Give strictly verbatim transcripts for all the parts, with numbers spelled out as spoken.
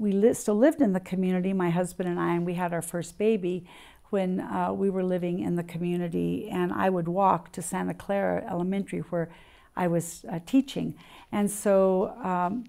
we li still lived in the community, my husband and I, and we had our first baby when uh, we were living in the community, and I would walk to Santa Clara Elementary where I was uh, teaching. And so um,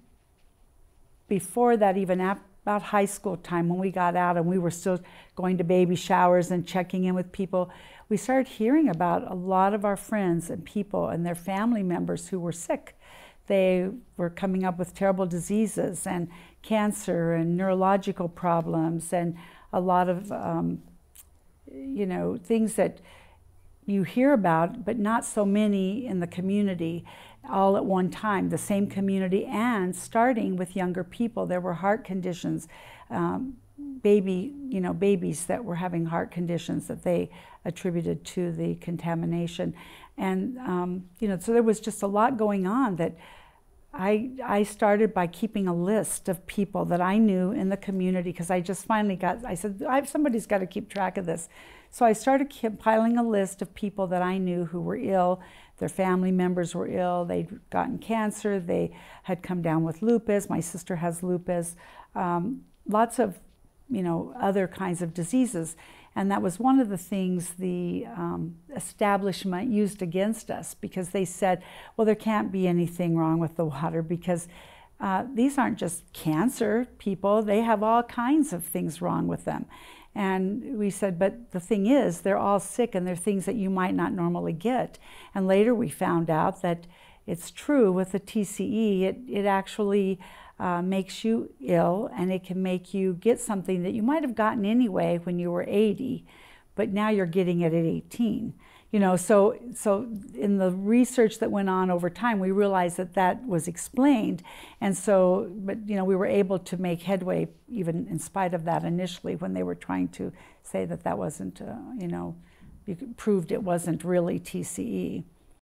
before that, even about high school time, when we got out and we were still going to baby showers and checking in with people, we started hearing about a lot of our friends and people and their family members who were sick. They were coming up with terrible diseases and cancer and neurological problems and a lot of, um, you know, things that you hear about, but not so many in the community all at one time, the same community, and starting with younger people. There were heart conditions, um, baby, you know, babies that were having heart conditions that they attributed to the contamination. And, um, you know, so there was just a lot going on that I, I started by keeping a list of people that I knew in the community, because I just finally got, I said, I, somebody's got to keep track of this. So I started compiling a list of people that I knew who were ill. Their family members were ill. They'd gotten cancer. They had come down with lupus. My sister has lupus. Um, lots of, you know, other kinds of diseases. And that was one of the things the um, establishment used against us, because they said, well, there can't be anything wrong with the water because uh, these aren't just cancer people. They have all kinds of things wrong with them. And we said, but the thing is, they're all sick and they're things that you might not normally get. And later we found out that it's true with the T C E. It, it actually uh, makes you ill, and it can make you get something that you might have gotten anyway when you were eighty, but now you're getting it at eighteen. You know, so, so in the research that went on over time, we realized that that was explained. And so, but, you know, we were able to make headway even in spite of that initially when they were trying to say that that wasn't, uh, you know, you proved it wasn't really T C E.